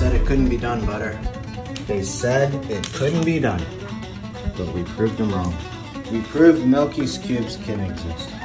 said it couldn't be done, Butter. They said it couldn't be done. But we proved them wrong. We proved Milkis Cubes can exist.